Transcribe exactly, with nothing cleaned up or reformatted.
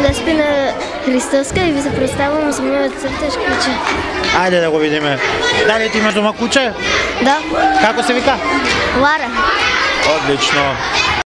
Деспина Христовска и ви се представям с моят църтеж куче. Айде да го видиме. Дали ти имаш дома куче? Да. Како се вика? Лара. Одлично.